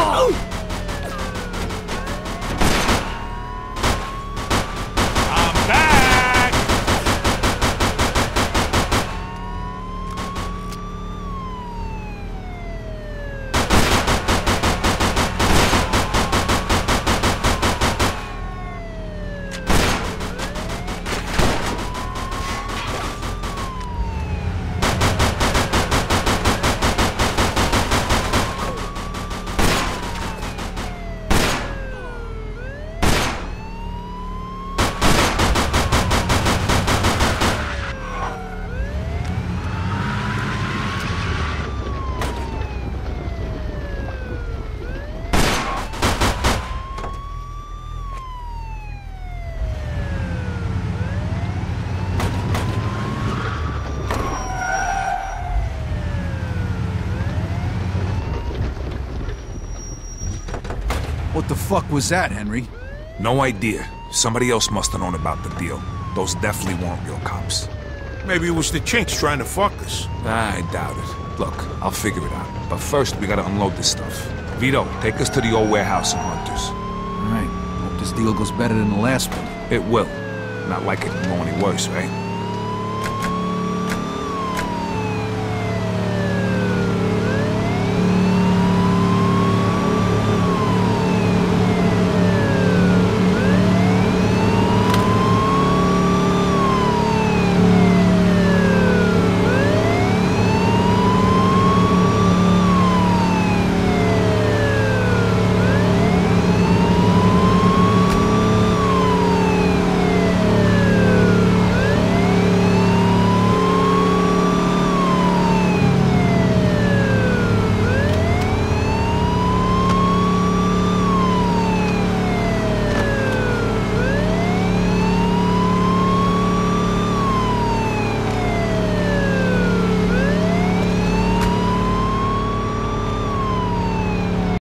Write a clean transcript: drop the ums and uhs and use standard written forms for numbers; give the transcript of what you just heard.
What the fuck was that, Henry? No idea. Somebody else must have known about the deal. Those definitely weren't real cops. Maybe it was the Chinks trying to fuck us. I doubt it. Look, I'll figure it out. But first, we gotta unload this stuff. Vito, take us to the old warehouse in Hunters. All right. Hope this deal goes better than the last one. It will. Not like it can go any worse, right?